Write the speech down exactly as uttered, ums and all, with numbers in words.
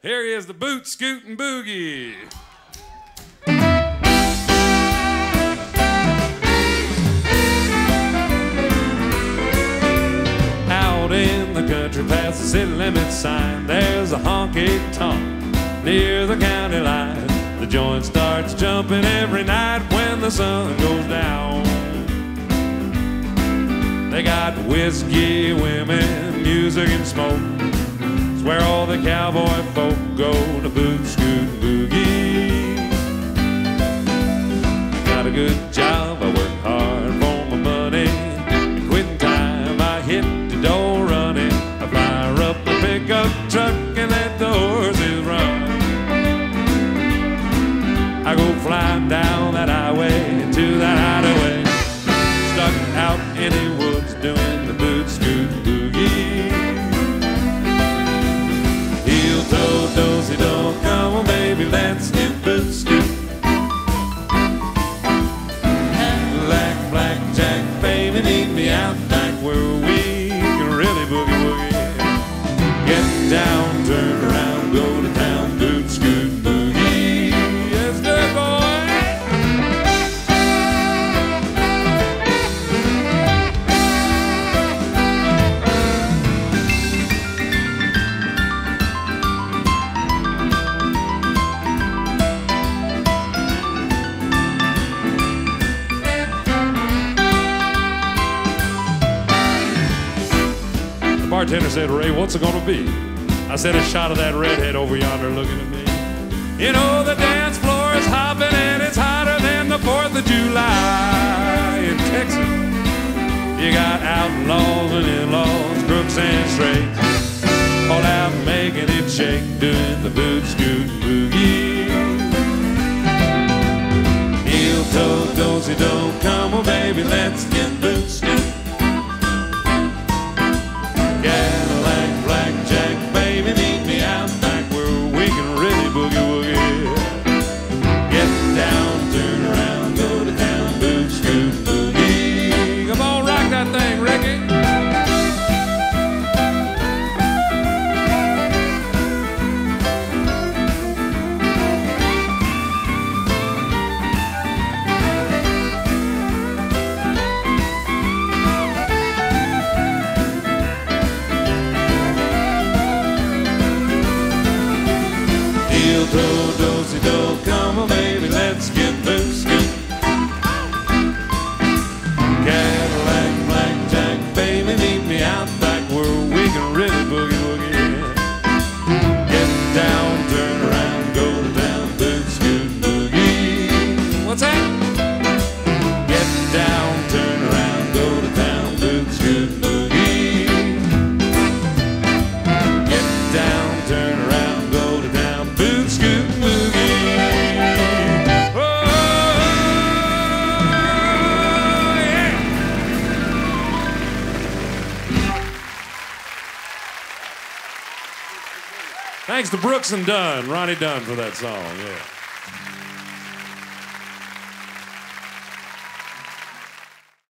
Here he is, the Boot Scootin' Boogie. Out in the country past the city limit sign, there's a honky-tonk near the county line. The joint starts jumping every night when the sun goes down. They got whiskey, women, music, and smoke. It's where all the cowboy folk go to Boot Scootin' Boogie. Got a good job, I work hard for my money. Quitting time, I hit the door running. I fire up a pickup truck and let the horses run. I go flying down that highway to that hideaway, stuck out in the woods doing the Boot Scootin' Boogie. Heel toe, dosey do, come on baby, let's get boot scoot. Black, black jack, baby, meet me out back where we can really boogie woogie. Get down, turn around, go to town, Boot Scootin' Boogie. Yes, good boy. The bartender said, Ray, what's it gonna be? I said, a shot of that redhead over yonder looking at me. You know the dance floor is hopping and it's hotter than the fourth of July in Texas. You got outlaws and in-laws, crooks and straights, all out making it shake, doing the Boot Scootin' Boogie. Heel toe, dosey do, come on baby, let's get boot scootin'. Cadillac, blackjack, baby, meet me out back where we can really boogie woogie. Get down, turn around, go to town, Boot Scootin' Boogie. Come on, rock that thing, Ricky. Heel toe, dosey do, come on baby, let's get boot scoot. Cadillac, blackjack, baby, meet me out back where we can really boogie woogie. Get down, turn around, go to town, Boot Scootin' Boogie. What's that? Get down, turn around, go to town, Boot Scootin' Boogie. Get down, turn around, go to town, Boot Scootin' Boogie. Oh, yeah. Thanks to Brooks and Dunn, Ronnie Dunn, for that song. Yeah.